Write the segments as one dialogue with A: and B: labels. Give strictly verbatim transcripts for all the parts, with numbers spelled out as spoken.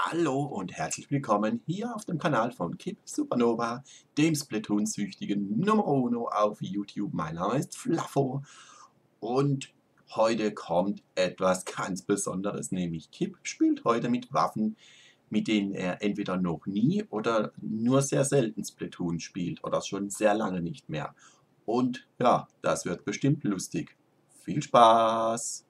A: Hallo und herzlich willkommen hier auf dem Kanal von Kip Supernova, dem Splatoon-süchtigen Nummer Uno auf YouTube. Mein Name ist Flaffo und heute kommt etwas ganz Besonderes, nämlich Kip spielt heute mit Waffen, mit denen er entweder noch nie oder nur sehr selten Splatoon spielt oder schon sehr lange nicht mehr. Und ja, das wird bestimmt lustig. Viel Spaß!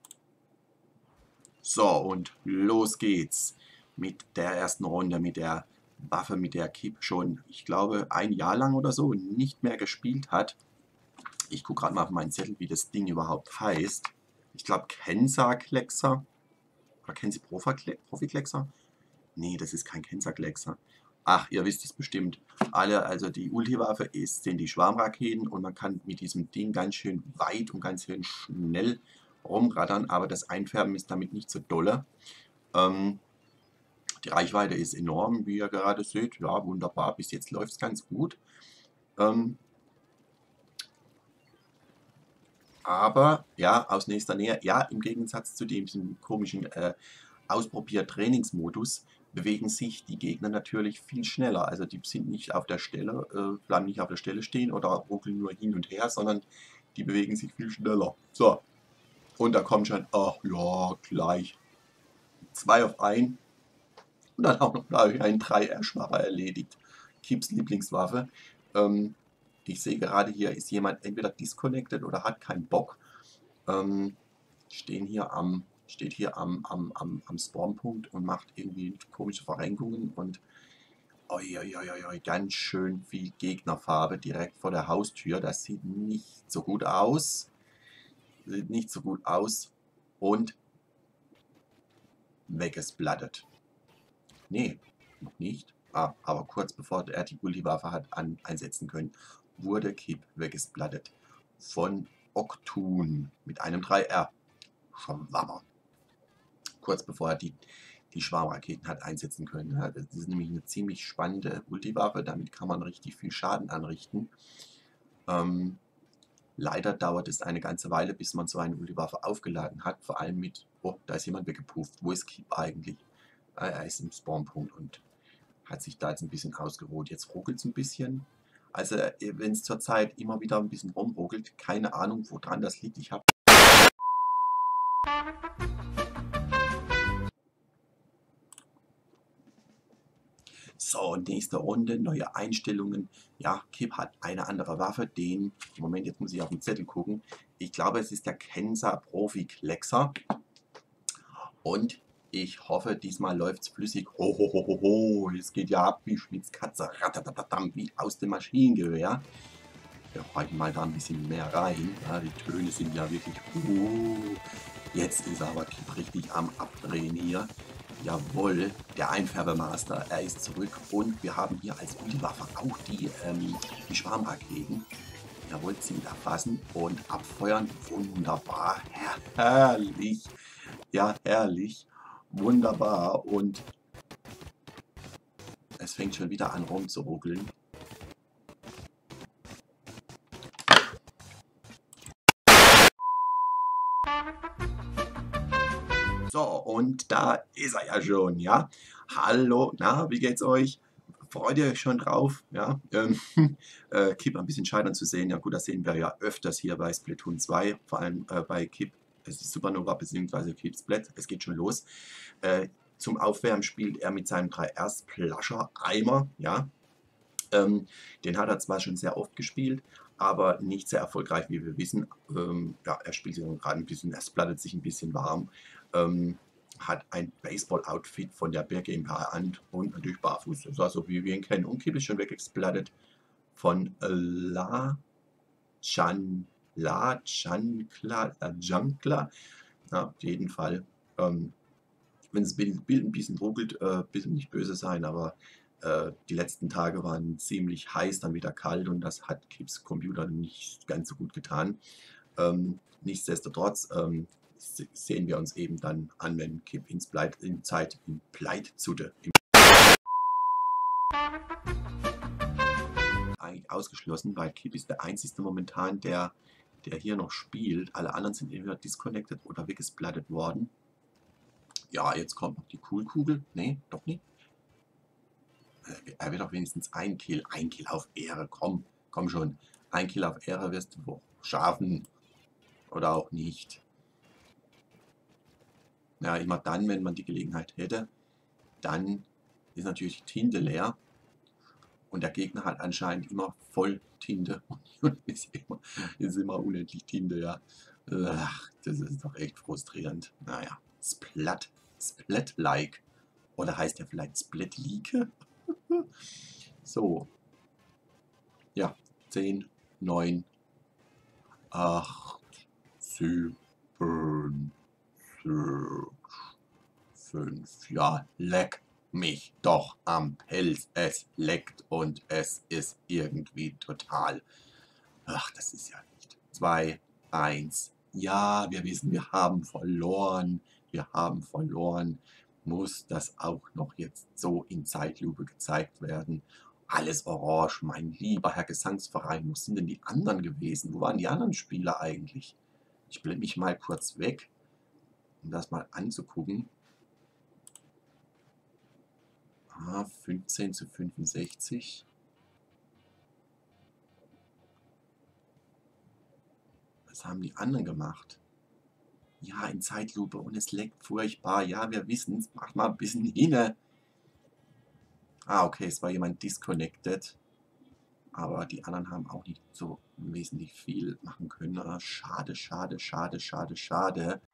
A: So, und los geht's mit der ersten Runde, mit der Waffe, mit der Kip schon, ich glaube, ein Jahr lang oder so nicht mehr gespielt hat. Ich gucke gerade mal auf meinen Zettel, wie das Ding überhaupt heißt. Ich glaube, Kensa-Kleckser. Oder kennen Sie Profikleckser? Nee, das ist kein Kensa-Kleckser. Ach, ihr wisst es bestimmt. Alle, also die Ulti-Waffe ist, sind die Schwarmraketen und man kann mit diesem Ding ganz schön weit und ganz schön schnell rumrattern, aber das Einfärben ist damit nicht so dolle. Ähm, die Reichweite ist enorm, wie ihr gerade seht. Ja, wunderbar, bis jetzt läuft es ganz gut. Ähm, aber, ja, aus nächster Nähe, ja, im Gegensatz zu diesem komischen äh, Ausprobier-Trainingsmodus bewegen sich die Gegner natürlich viel schneller. Also die sind nicht auf der Stelle, äh, bleiben nicht auf der Stelle stehen oder ruckeln nur hin und her, sondern die bewegen sich viel schneller. So, und da kommt schon, ach ja, gleich zwei auf ein und dann auch noch ein drei R-Schwacher erledigt. Kips Lieblingswaffe. Ähm, ich sehe gerade, hier ist jemand entweder disconnected oder hat keinen Bock. Ähm, stehen hier am, steht hier am, am, am, am Spawnpunkt und macht irgendwie komische Verrenkungen und oi, oi, oi, oi, ganz schön viel Gegnerfarbe direkt vor der Haustür. Das sieht nicht so gut aus. Sieht nicht so gut aus. Und weggesplattet. Nee, noch nicht. Ah, aber kurz bevor er die Ulti-Waffe hat an, einsetzen können, wurde Kip weggesplattet von Oktun mit einem drei R. Schwammer. Kurz bevor er die, die Schwarmraketen hat einsetzen können. Ja, das ist nämlich eine ziemlich spannende Ulti-Waffe. Damit kann man richtig viel Schaden anrichten. Ähm, leider dauert es eine ganze Weile, bis man so eine Ulti-Waffe aufgeladen hat. Vor allem mit, oh, da ist jemand weggepufft. Wo ist Kip eigentlich? Ah, er ist im Spawnpunkt und hat sich da jetzt ein bisschen ausgeruht. Jetzt ruckelt es ein bisschen. Also wenn es zurzeit immer wieder ein bisschen rumruckelt, keine Ahnung, woran das liegt. Ich habe so, nächste Runde, neue Einstellungen. Ja, Kip hat eine andere Waffe, den, Moment, jetzt muss ich auf den Zettel gucken. Ich glaube, es ist der Kensa Profi-Kleckser. Und ich hoffe, diesmal läuft es flüssig. Ho, ho, ho, ho, ho. Es geht ja ab wie Schmitzkatze, ratatatam, wie aus dem Maschinengewehr. Wir reiten mal da ein bisschen mehr rein. Ja, die Töne sind ja wirklich... Uh, jetzt ist aber Kip richtig am Abdrehen hier. Jawohl, der Einfärbemaster, er ist zurück. Und wir haben hier als Ulti-Waffe auch die, ähm, die Schwarmraketen. Jawohl, Ziel erfassen und abfeuern. Wunderbar, herrlich. Ja, herrlich. Wunderbar. Und es fängt schon wieder an rumzuruckeln. So, und da ist er ja schon, ja. Hallo, na, wie geht's euch? Freut ihr euch schon drauf? Ja, ähm, äh, Kip ein bisschen scheitern zu sehen. Ja gut, das sehen wir ja öfters hier bei Splatoon zwei, vor allem äh, bei Kip. Es ist Supernova bzw. Kip Splat. Es geht schon los. Äh, zum Aufwärmen spielt er mit seinem drei R Splasher Eimer, ja. Ähm, den hat er zwar schon sehr oft gespielt, aber nicht sehr erfolgreich, wie wir wissen. Ähm, ja, er spielt sich gerade ein bisschen, er splattet sich ein bisschen warm, ähm, hat ein Baseball-Outfit von der Bear GmbH an und natürlich barfuß. Das ist also wie wir ihn kennen. Und Kip ist schon weggesplattet von La Chan, La Chancla, La Jankla. Ja, auf jeden Fall. Ähm, wenn das Bild, Bild ein bisschen ruckelt, äh, bitte nicht böse sein, aber äh, die letzten Tage waren ziemlich heiß, dann wieder kalt und das hat Kips Computer nicht ganz so gut getan. Ähm, nichtsdestotrotz ähm, sehen wir uns eben dann an, wenn Kip ins Bleit, in Zeit in Pleitzutte eigentlich ausgeschlossen, weil Kip ist der einzige momentan, der, der hier noch spielt. Alle anderen sind entweder disconnected oder weggesplattet worden. Ja, jetzt kommt noch die Coolkugel. Nee, doch nicht. Äh, Er wird doch wenigstens ein Kill. Ein Kill auf Ehre. Komm, komm schon. Ein Kill auf Ehre wirst du schaffen. Oder auch nicht. Ja, immer dann, wenn man die Gelegenheit hätte, dann ist natürlich die Tinte leer. Und der Gegner hat anscheinend immer voll Tinte. Und ist immer, ist immer unendlich Tinte, ja. Ach, das ist doch echt frustrierend. Naja, Splat. Splat-like. Oder heißt der vielleicht Split-Like? So. Ja, zehn, neun, acht, sieben, sechs, fünf. Ja, leck mich doch am Pelz. Es leckt und es ist irgendwie total. Ach, das ist ja nicht. zwei, eins. Ja, wir wissen, wir haben verloren. Wir haben verloren. Muss das auch noch jetzt so in Zeitlupe gezeigt werden? Alles orange, mein lieber Herr Gesangsverein. Wo sind denn die anderen gewesen? Wo waren die anderen Spieler eigentlich? Ich blende mich mal kurz weg, um das mal anzugucken. Ah, fünfzehn zu fünfundsechzig. Was haben die anderen gemacht? Ja, in Zeitlupe und es leckt furchtbar. Ja, wir wissen es. Mach mal ein bisschen hin. Ah, okay, es war jemand disconnected. Aber die anderen haben auch nicht so wesentlich viel machen können. Ah, schade, schade, schade, schade, schade.